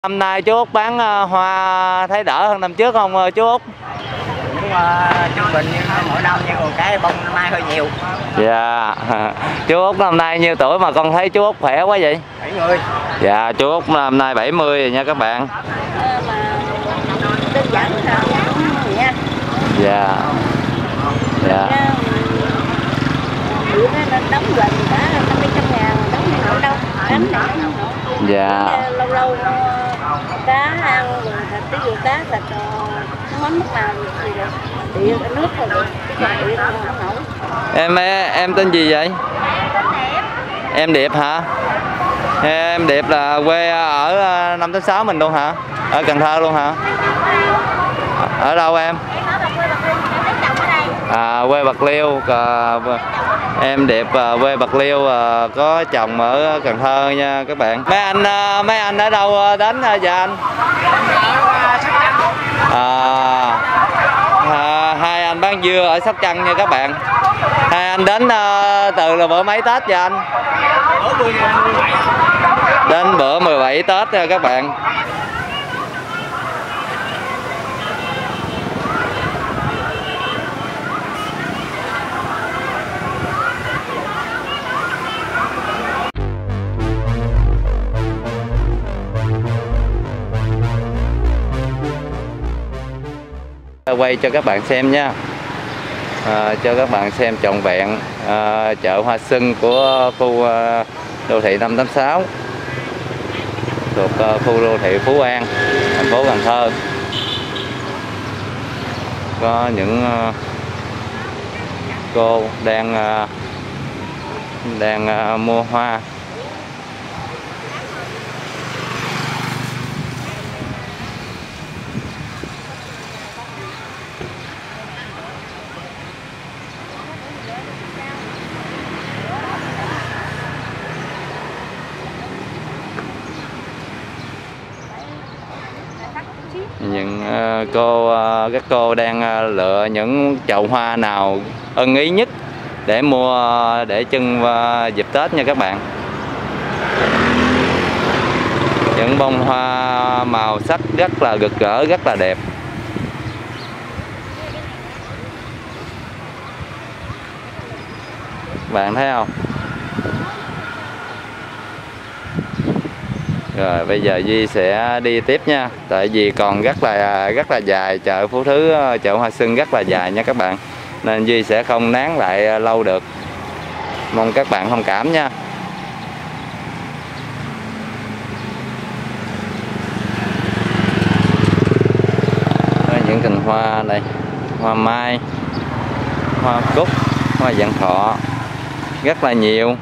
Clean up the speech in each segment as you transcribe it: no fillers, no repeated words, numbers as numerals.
Năm nay chú Út bán hoa thấy đỡ hơn năm trước không chú Út? Cũng trung bình như mỗi năm, nhưng còn cái bông năm nay hơi nhiều. Dạ. Chú Út năm nay nhiêu tuổi mà con thấy chú Út khỏe quá vậy? 70. Dạ, chú Út năm nay 70 rồi nha các bạn. Đơn giản là cũng nha. Dạ. Dạ. Nên đóng gần cả 500.000 đóng này nổi đâu. Đánh này không nổi. Dạ. Lâu lâu cá ăn rồi tí dụ cá là nó mắm mức nào thì điện nước rồi được. Cái điện không nổi. Em tên gì vậy? Em Điệp hả? Em Điệp là quê ở 586 mình luôn hả? Ở Cần Thơ luôn hả? Ở đâu em? Quê Bạc Liêu. Em Điệp quê Bạc Liêu, có chồng ở Cần Thơ nha các bạn. Mấy anh ở đâu đến dạ anh? Hai anh bán dưa ở Sóc Trăng nha các bạn. Hai anh đến từ là bữa mấy Tết vậy anh? Đến bữa 17 Tết nha các bạn. Quay cho các bạn xem nha, cho các bạn xem trọn vẹn chợ hoa xuân của khu đô thị 586 thuộc khu đô thị Phú An, thành phố Cần Thơ. Có những cô đang mua hoa. Các cô đang lựa những chậu hoa nào ưng ý nhất để mua để trưng dịp Tết nha các bạn. Những bông hoa màu sắc rất là rực rỡ, rất là đẹp. Bạn thấy không? Rồi bây giờ Duy sẽ đi tiếp nha, tại vì còn rất là dài, chợ Phú Thứ, chợ hoa xuân rất là dài nha các bạn, nên Duy sẽ không nán lại lâu được, mong các bạn thông cảm nha. Có những cành hoa đây, hoa mai, hoa cúc, hoa vạn thọ, rất là nhiều.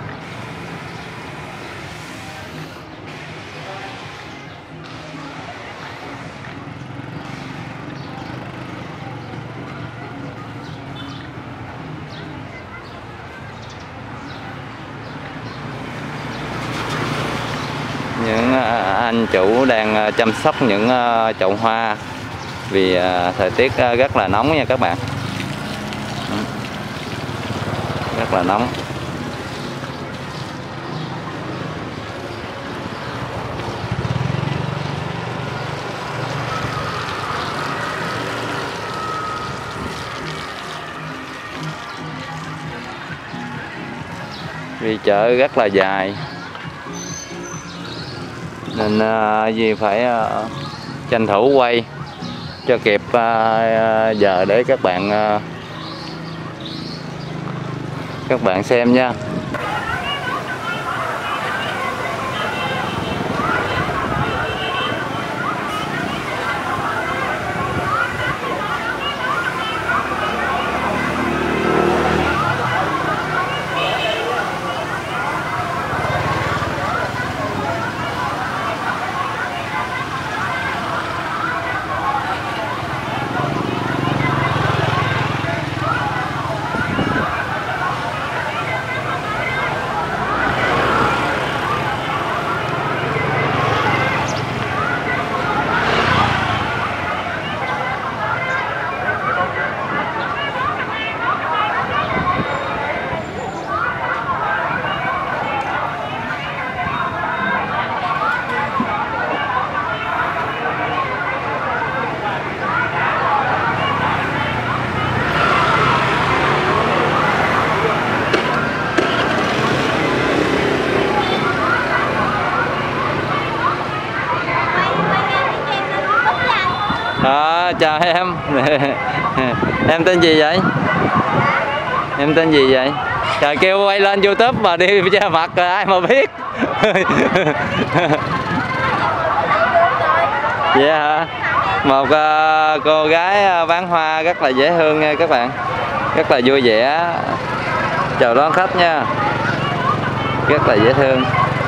Những anh chủ đang chăm sóc những chậu hoa vì thời tiết rất là nóng nha các bạn, rất là nóng. Vì chợ rất là dài nên Duy phải tranh thủ quay cho kịp giờ để các bạn xem nha. Chào em. Em tên gì vậy? Em tên gì vậy? Trời, kêu quay lên YouTube mà đi che mặt rồi ai mà biết. Vậy hả? Một cô gái bán hoa rất là dễ thương nha các bạn, rất là vui vẻ, chào đón khách nha, rất là dễ thương.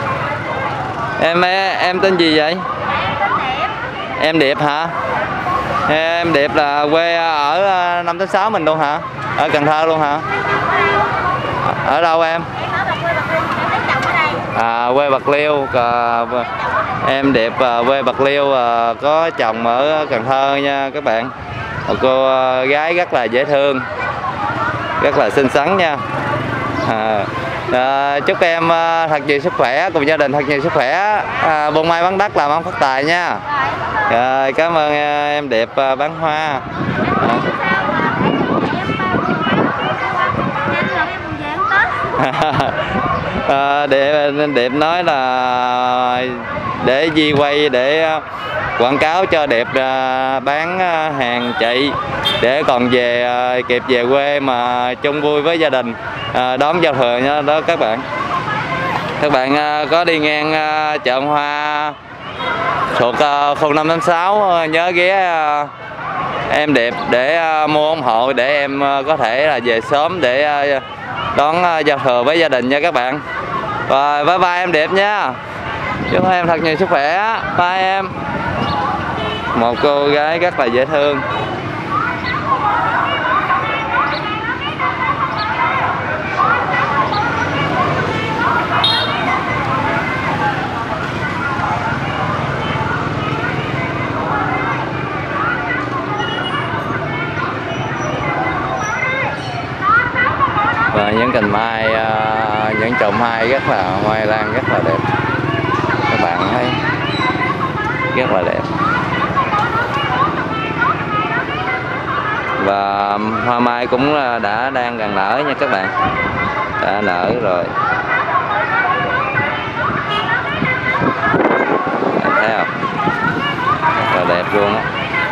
Em tên gì vậy? Em Điệp hả? Em Điệp là quê ở 586 mình luôn hả? Ở Cần Thơ luôn hả? Ở đâu em? Quê Bạc Liêu. Em Điệp quê Bạc Liêu, có chồng ở Cần Thơ nha các bạn. Một cô gái rất là dễ thương, rất là xinh xắn nha. Chúc em thật nhiều sức khỏe, cùng gia đình thật nhiều sức khỏe, buôn may bán đắt làm ăn phát tài nha. Rồi, cảm ơn em Điệp bán hoa. Điệp nói là để Di quay để quảng cáo cho Điệp bán hàng chị, để còn về kịp về quê mà chung vui với gia đình đón giao thừa nha đó các bạn. Các bạn có đi ngang chợ hoa thuộc khu 586 nhớ ghé em Điệp để mua ủng hộ, để em có thể là về sớm để đón giao thừa với gia đình nha các bạn. Rồi, bye bye em Điệp nha, chúc em thật nhiều sức khỏe, bye em. Một cô gái rất là dễ thương. Và những cành mai, những chậu mai rất là hoa lan rất là đẹp, các bạn thấy rất là đẹp. Và hoa mai cũng đang gần nở nha các bạn, đã nở rồi, bạn thấy không, rất là đẹp luôn á.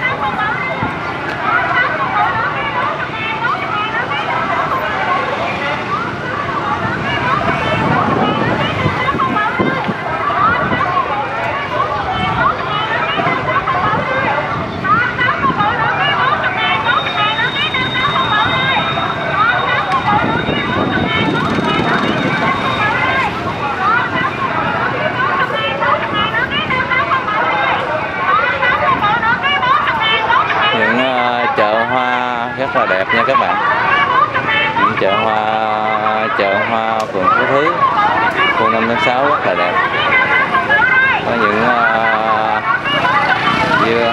Rất là đẹp nha các bạn. Những chợ hoa phường Phú Thứ, khu 586 rất là đẹp. Có những dưa.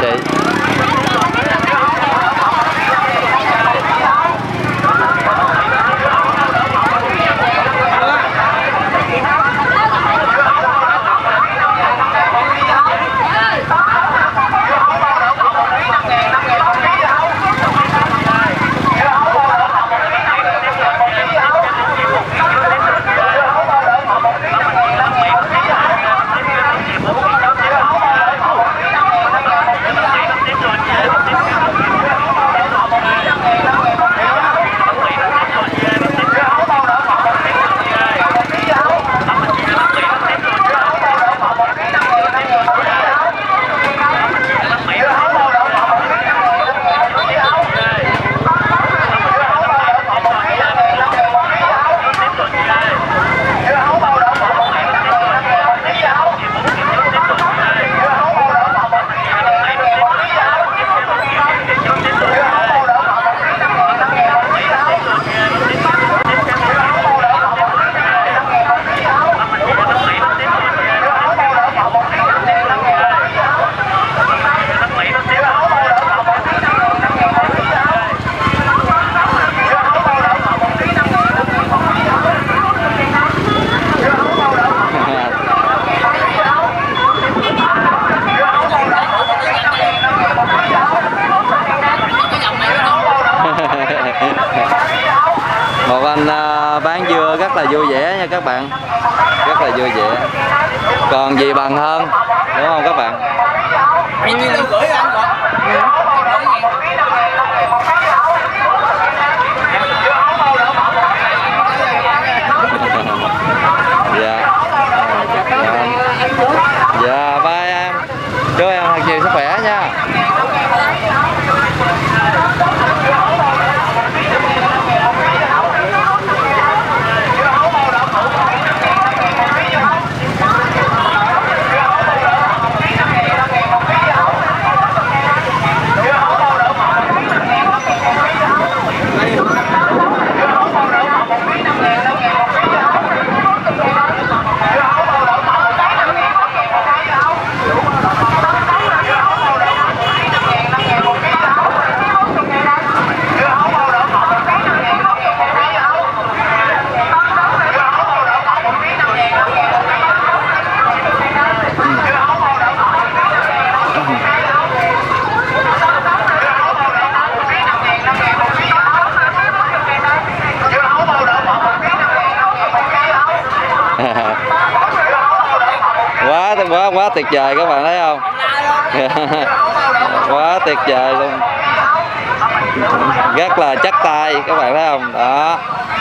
chị. Một anh bán dưa rất là vui vẻ nha các bạn, rất là vui vẻ, còn gì bằng hơn đúng không các bạn? Dạ. Dạ bye em, chúc em thật nhiều sức khỏe nha. Quá tuyệt vời các bạn thấy không? Quá tuyệt vời luôn, rất là chắc tay các bạn thấy không? Đó,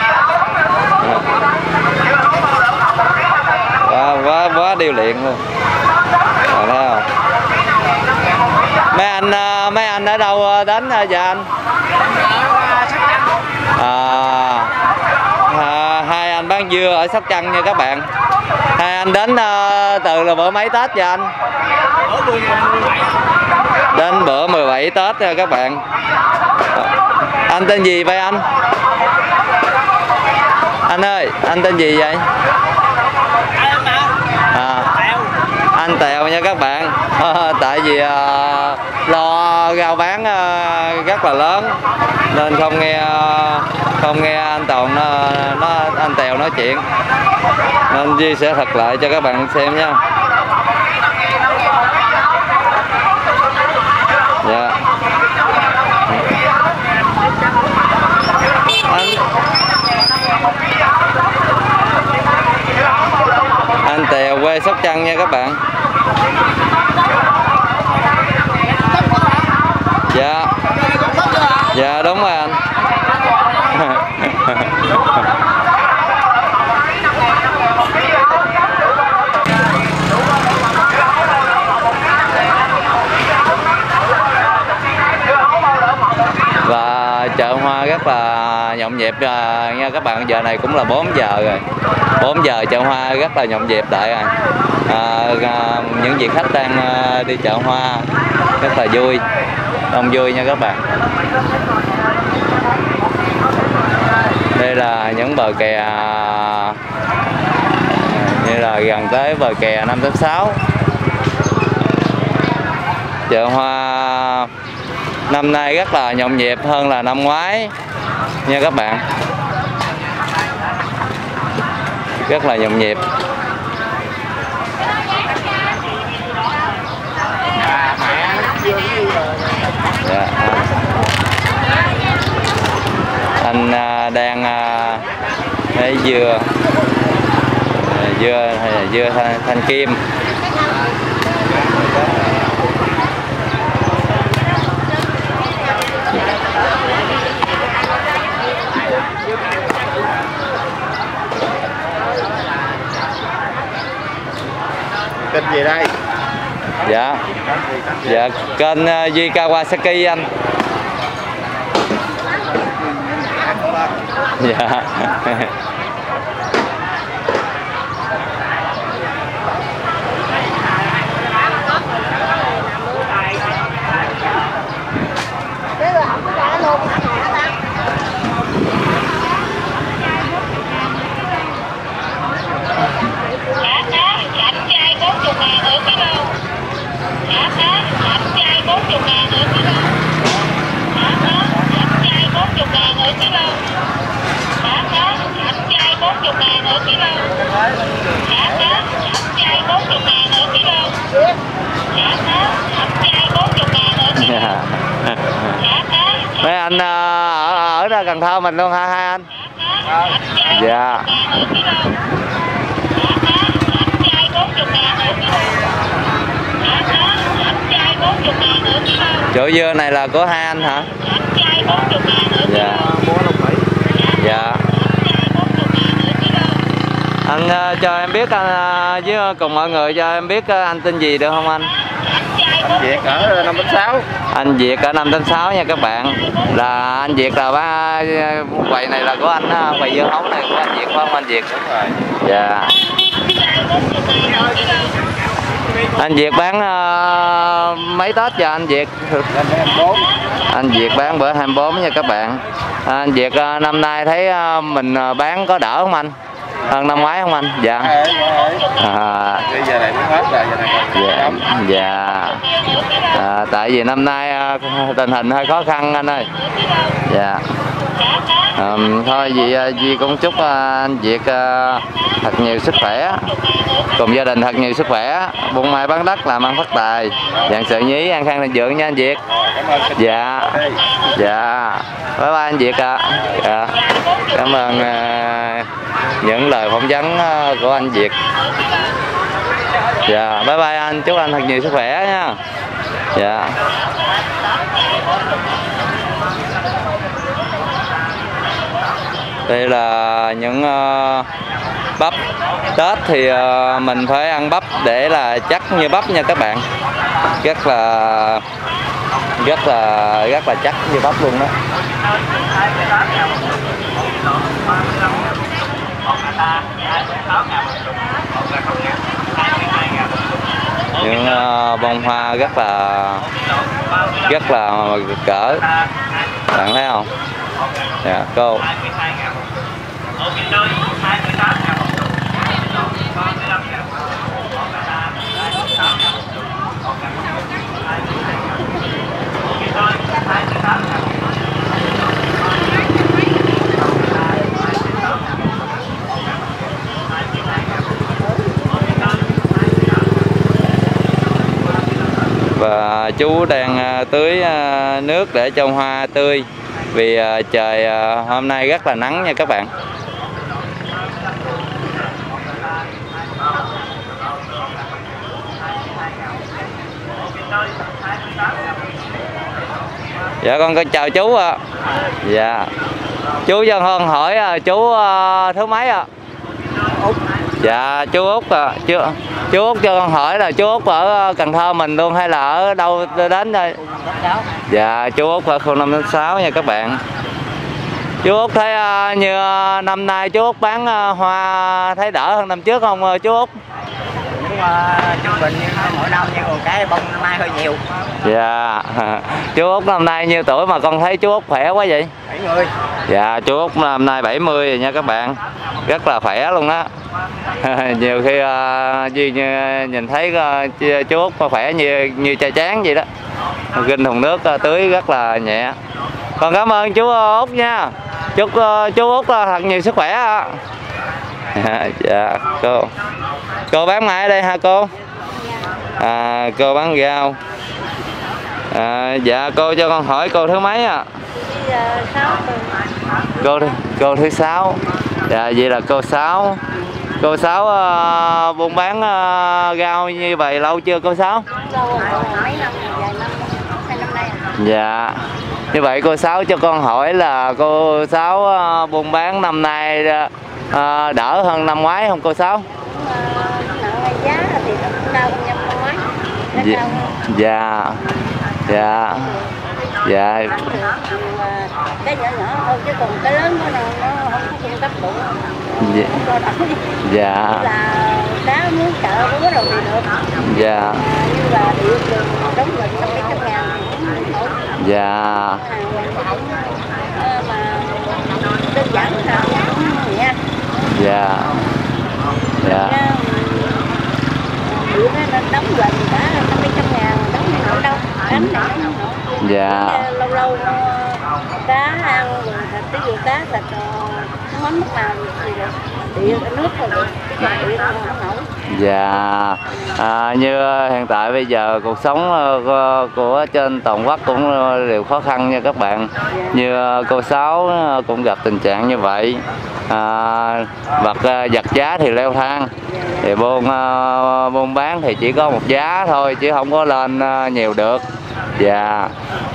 quá điêu luyện luôn, bạn thấy không? Mấy anh ở đâu đến giờ anh? Hai anh bán dưa ở Sóc Trăng nha các bạn. Hai anh đến từ là bữa mấy Tết vậy anh? Đến bữa 17 Tết nha các bạn. Anh tên gì vậy anh? Anh ơi, anh tên gì vậy? Anh Tèo nha các bạn. Tại vì lo rau bán rất là lớn nên không nghe anh Toàn anh Tèo nói chuyện, nên Duy sẽ thật lại cho các bạn xem nha. Dạ. Anh Tèo quê Sóc Trăng nha các bạn. Dạ. Dạ đúng rồi anh. Và chợ hoa rất là nhộn nhịp nha các bạn. Giờ này cũng là 4 giờ rồi. 4 giờ chợ hoa rất là nhộn nhịp tại những vị khách đang đi chợ hoa rất là vui, đông vui nha các bạn. Đây là những bờ kè như là gần tới bờ kè 586. Chợ hoa năm nay rất là nhộn nhịp hơn là năm ngoái nha các bạn, rất là nhộn nhịp. Dạ. Anh đang lấy dưa thanh kim. Kênh gì đây? Dạ. Dạ kênh Duy Kawasaki anh. Dạ. Mấy anh ở Cần Thơ mình luôn hả hai anh? Dạ. Chỗ dưa này là của hai anh hả? Dạ. Dạ. Anh cho em biết với cùng mọi người cho em biết anh tên gì được không anh? Việt ở 586. Anh Việt ở 586 nha các bạn. Là anh Việt là quầy này là của anh, quầy dưa hấu này của anh Việt phải không anh Việt? Đúng rồi. Dạ. Anh Việt bán mấy Tết cho anh Việt? 24. Anh Việt bán bữa 24 nha các bạn. Anh Việt năm nay thấy mình bán có đỡ không anh? Hơn năm ngoái không anh? Dạ. Bây giờ này cũng hết rồi, giờ này còn dạ. Tại vì năm nay tình hình hơi khó khăn anh ơi. Dạ. Thôi Duy cũng chúc anh Việt thật nhiều sức khỏe, cùng gia đình thật nhiều sức khỏe, buôn may bán đất làm ăn phát tài, vạn sự nhí, an khang thịnh vượng nha anh Việt. Dạ. Dạ. Bye bye anh Việt ạ. Dạ. Cảm ơn những lời phỏng vấn của anh Việt. Dạ. Bye bye anh, chúc anh thật nhiều sức khỏe nha. Dạ. Đây là những bắp Tết thì mình phải ăn bắp để là chắc như bắp nha các bạn, rất là chắc như bắp luôn đó. Những bông hoa rất là cỡ, bạn thấy không? Dạ cô. Và chú đang tưới nước để cho hoa tươi, vì trời hôm nay rất là nắng nha các bạn. Dạ con chào chú ạ. Dạ. Chú cho con hỏi chú thứ mấy ạ? Dạ chú Út à. Chú Út cho con hỏi là chú Út ở Cần Thơ mình luôn hay là ở đâu đến đây? Dạ chú Út ở khu 586 nha các bạn. Chú Út thấy như năm nay chú Út bán hoa thấy đỡ hơn năm trước không chú Út? Trung bình mỗi năm như còn cái bông năm nay hơi nhiều. Dạ. Chú Út năm nay nhiêu tuổi mà con thấy chú Út khỏe quá vậy? 70. Dạ chú Út năm nay 70 rồi nha các bạn, rất là khỏe luôn đó. Nhiều khi Duy nhìn thấy chú Út khỏe như trai tráng vậy đó. Ginh thùng nước tưới rất là nhẹ. Còn cảm ơn chú Út nha. Chúc chú Út thật nhiều sức khỏe ạ. Dạ cô bán mai ở đây hả cô? Cô bán rau. Dạ cô cho con hỏi cô thứ mấy ạ? Cô thứ 6. Dạ vậy là cô 6. Cô 6 buôn bán rau như vậy lâu chưa cô 6? Lâu rồi, mấy năm, vài năm, 2 năm nay. Dạ. Như vậy cô 6 cho con hỏi là cô 6 buôn bán năm nay đỡ hơn năm ngoái không cô 6? Giá thì nó cũng cao hơn năm ngoái. Dạ. Dạ. Dạ. Cái nhỏ nhỏ thôi chứ còn cái lớn nó không có cung cấp đủ. Dạ. Là cá muốn chợ có rồi thì được. Dạ. Như là điện đường đóng gần 500 ngàn thì cũng dạ. Mà đơn giản là cũng nhẹ. Dạ. Dạ. Điện nó đóng gần cả 500 ngàn, đóng này nổi đâu. Đánh này không nổi. Dạ. Lâu lâu cá ăn rồi ví dụ cá thịt mắm mức nào thì được. Điện nước thôi được, chứ điện không nổi. Dạ. Như hiện tại bây giờ cuộc sống của trên toàn quốc cũng đều khó khăn nha các bạn. Như cô Sáu cũng gặp tình trạng như vậy. Vật vật giá thì leo thang, thì buôn bán thì chỉ có một giá thôi chứ không có lên nhiều được. Dạ.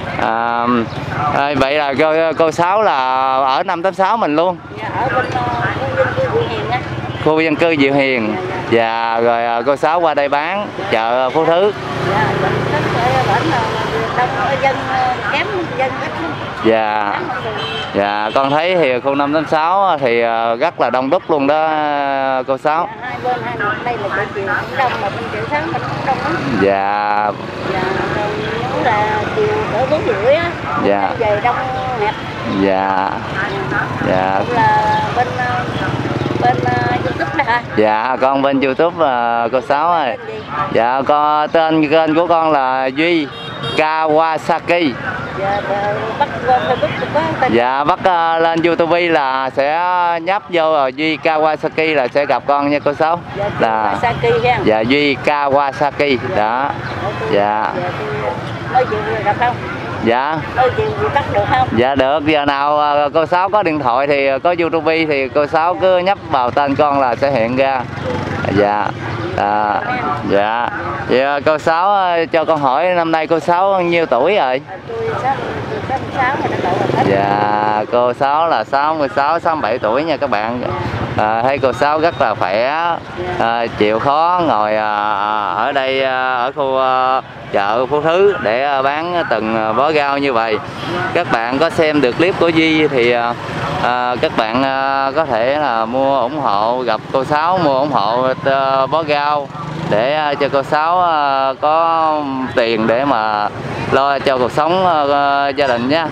Vậy là cô Sáu là ở 586 mình luôn. Dạ, ở bên khu dân cư Diệu Hiền á. Khu dân cư Diệu Hiền. Dạ, rồi cô Sáu qua đây bán chợ Phú Thứ. Dạ, bệnh đông dân kém dân ít. Dạ. Dạ, con thấy thì khu 586 thì rất là đông đúc luôn đó cô Sáu. Dạ, hai bên hai mặt đây là chợ chiều cũng đông, mà bên chợ sáng mình cũng đông lắm. Dạ. Dạ, rồi cũng là chiều cỡ 4:30 á. Dạ. Về đông hẹp. Dạ. Dạ. Cũng là bên YouTube đó hả? Dạ, con bên YouTube cô Sáu ơi. Dạ, tên kênh của con là Duy Kawasaki. Dạ, bắt qua Facebook có tên. Dạ, bắt lên YouTube là sẽ nhấp vô rồi Duy Kawasaki là sẽ gặp con nha cô Sáu. Dạ, Là Kawasaki ha. dạ Duy Kawasaki đó. Dạ. Nói chuyện gặp không? Dạ. Nói chuyện gì bắt được không? Dạ được, giờ nào cô Sáu có điện thoại thì có YouTube thì cô Sáu cứ nhấp vào tên con là sẽ hiện ra. Dạ. Dạ. Dạ cô Sáu cho con hỏi năm nay cô Sáu bao nhiêu tuổi rồi? Tôi 66 rồi đã cậu rồi. Dạ, cô Sáu là 66, 67 tuổi nha các bạn. Thấy cô Sáu rất là khỏe, chịu khó ngồi ở đây ở khu chợ Phú Thứ để bán từng bó rau như vậy. Các bạn có xem được clip của Duy thì các bạn có thể là mua ủng hộ, gặp cô Sáu mua ủng hộ bó rau để cho cô Sáu có tiền để mà lo cho cuộc sống gia đình nha.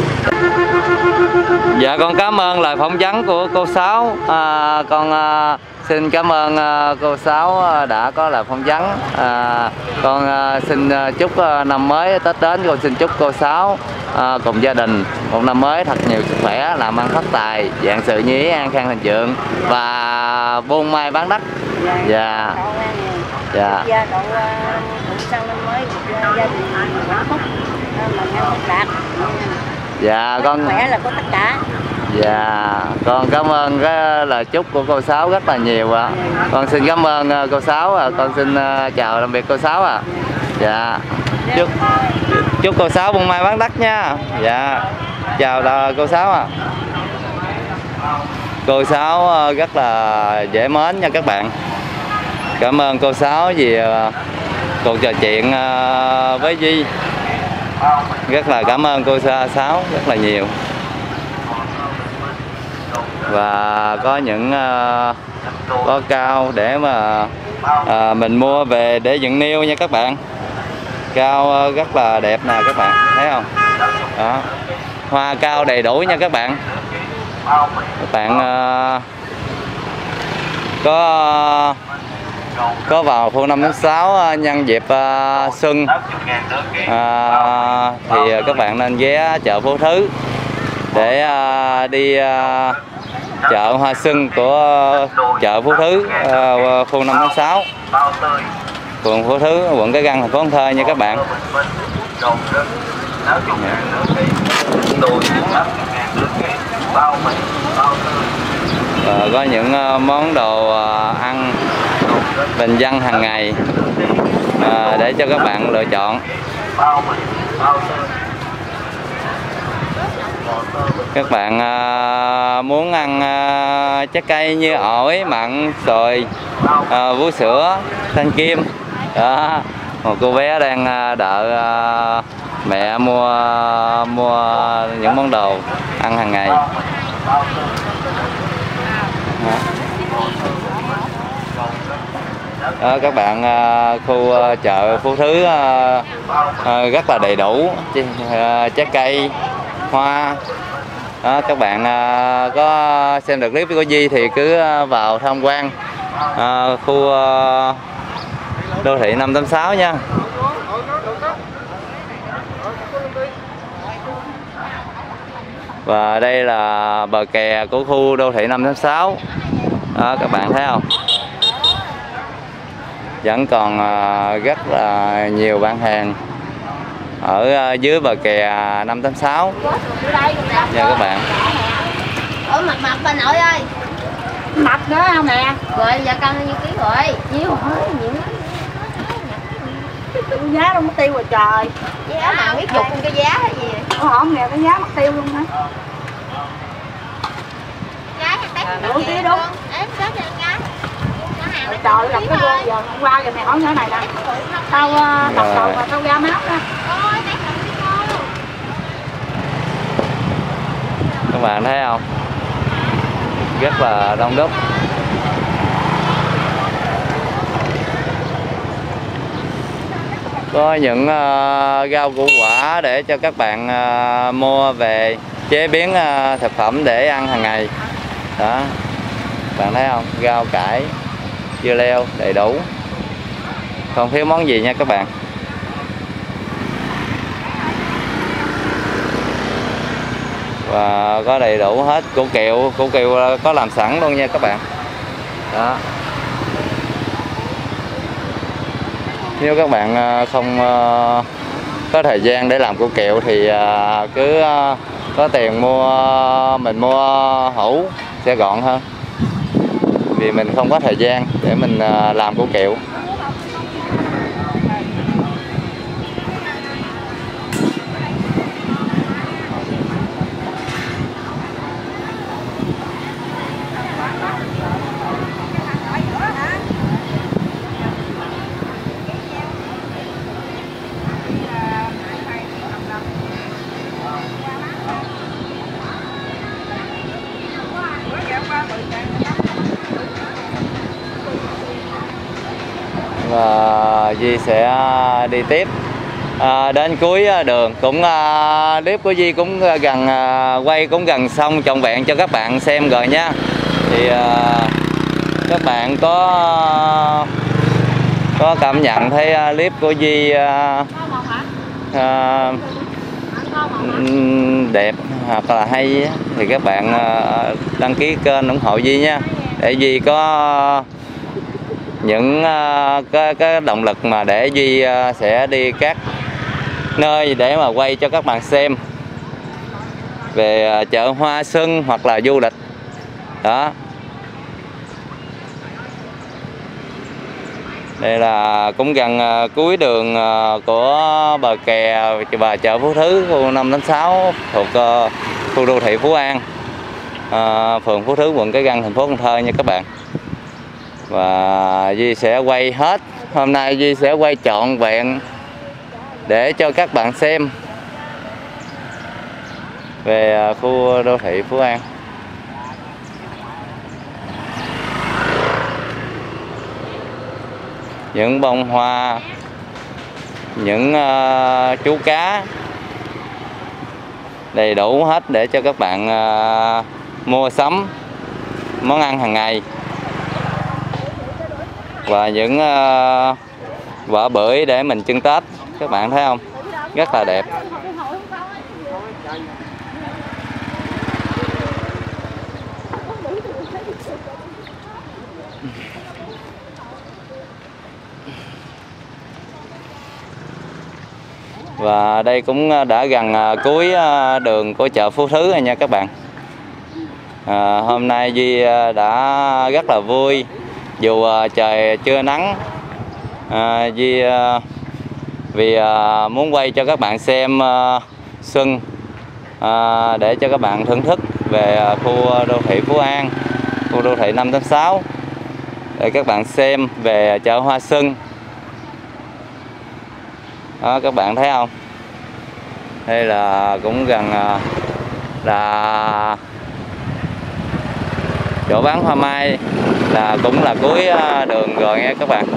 Dạ con cảm ơn lời phỏng vấn của cô Sáu. Con xin cảm ơn cô Sáu đã có lời phỏng vấn. Con xin chúc năm mới Tết đến, con xin chúc cô Sáu cùng gia đình một năm mới thật nhiều sức khỏe, làm ăn phát tài, vạn sự như ý, an khang thịnh vượng và buôn may bán đắt. Dạ. Dạ. Dạ, cậu sang năm mới gia đình hạnh phúc mà nghe phát đạt. Dạ con khỏe là có tất cả. Dạ, con cảm ơn cái lời chúc của cô Sáu rất là nhiều ạ. Con xin cảm ơn cô Sáu ạ. Con xin chào tạm biệt cô Sáu ạ. Dạ. Chúc cô Sáu buôn may bán đắt nha. Dạ. Chào cô Sáu ạ. Cô Sáu rất là dễ mến nha các bạn. Cảm ơn cô Sáu vì cuộc trò chuyện với Duy. Rất là cảm ơn cô Sáu rất là nhiều. Và có những có cao để mà mình mua về để dựng niêu nha các bạn. Cao rất là đẹp nè các bạn, thấy không? Đó. Hoa cao đầy đủ nha các bạn. Các bạn có có vào khu 5/6 nhân dịp xuân thì các bạn nên ghé chợ Phú Thứ để đi chợ hoa xuân của chợ Phú Thứ, khu 5/6, phường Phú Thứ, quận Cái Răng, thành phố Cần Thơ nha các bạn. Có những món đồ ăn bình dân hàng ngày để cho các bạn lựa chọn. Các bạn muốn ăn trái cây như ổi, mận, xoài, vú sữa, thanh kim đó. Một cô bé đang đợi mẹ mua những món đồ ăn hàng ngày. Đó, các bạn, khu chợ Phú Thứ rất là đầy đủ trái cây, hoa. Đó, các bạn có xem được clip của Di thì cứ vào tham quan khu đô thị 5/6 nha. Và đây là bờ kè của khu đô thị 5/6. Đó, các bạn thấy không? Vẫn còn rất là nhiều bạn hàng ở dưới bờ kè 5/6 nha các bạn. Ở mặt bà nội ơi. Mặt nữa không nè? Rồi giờ cân bao nhiêu ký rồi? Nhiều hơi nhiều. Giá đâu mất tiêu rồi trời. Giá mà biết dục cái giá hay gì? Không nè, cái giá mất tiêu luôn hả? Giá thì tét đủ ký đúng. Em giá cho giá. Trời gặp cái gương giờ hôm qua giờ mày hỏi nhỏ này nè. Tao tập đầu và tao ra máu nè. Các bạn thấy không? Rất là đông đúc. Có những rau củ quả để cho các bạn mua về chế biến thực phẩm để ăn hàng ngày. Đó. Bạn thấy không? Rau cải, dưa leo đầy đủ. Không thiếu món gì nha các bạn. Và có đầy đủ hết. Củ kiệu có làm sẵn luôn nha các bạn. Đó. Nếu các bạn không có thời gian để làm củ kiệu thì cứ có tiền mình mua hũ sẽ gọn hơn. Vì mình không có thời gian để mình làm củ kiệu. Và Di sẽ đi tiếp đến cuối đường. Cũng clip của Di cũng gần quay cũng gần xong trọn vẹn cho các bạn xem rồi nha. Thì các bạn có cảm nhận thấy clip của Di đẹp hoặc là hay thì các bạn đăng ký kênh ủng hộ Di nha, để Di có những cái động lực mà để Duy sẽ đi các nơi để mà quay cho các bạn xem về chợ hoa xuân hoặc là du lịch. Đó. Đây là cũng gần cuối đường của bờ kè và chợ Phú Thứ, khu 5/6 thuộc khu đô thị Phú An, phường Phú Thứ, quận Cái Răng, thành phố Cần Thơ nha các bạn. Và Duy sẽ quay hết. Hôm nay Duy sẽ quay trọn vẹn để cho các bạn xem về khu đô thị Phú An. Những bông hoa, những chú cá đầy đủ hết để cho các bạn mua sắm món ăn hàng ngày. và những quả bưởi để mình trưng Tết. Các bạn thấy không? Rất là đẹp. Và đây cũng đã gần cuối đường của chợ Phú Thứ rồi nha các bạn. Hôm nay Duy đã rất là vui, dù trời chưa nắng. Duy vì muốn quay cho các bạn xem xuân, để cho các bạn thưởng thức về khu đô thị Phú An, khu đô thị 586, để các bạn xem về chợ hoa xuân. Đó, các bạn thấy không? Đây là cũng gần là chỗ bán hoa mai, là cũng là cuối đường rồi nha các bạn.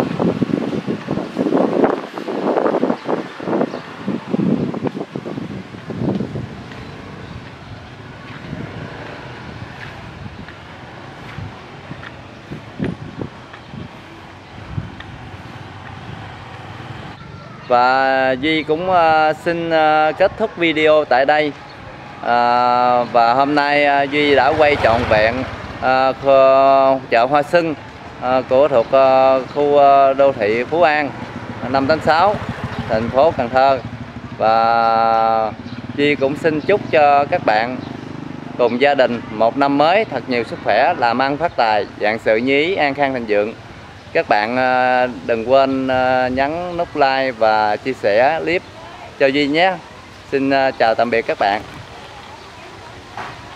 Và Duy cũng xin kết thúc video tại đây. Và hôm nay Duy đã quay trọn vẹn chợ hoa xuân thuộc khu đô thị Phú An 586, thành phố Cần Thơ. Và Duy cũng xin chúc cho các bạn cùng gia đình một năm mới thật nhiều sức khỏe, làm ăn phát tài, vạn sự như ý, an khang thịnh vượng. Các bạn đừng quên nhấn nút like và chia sẻ clip cho Duy nhé. Xin chào tạm biệt các bạn.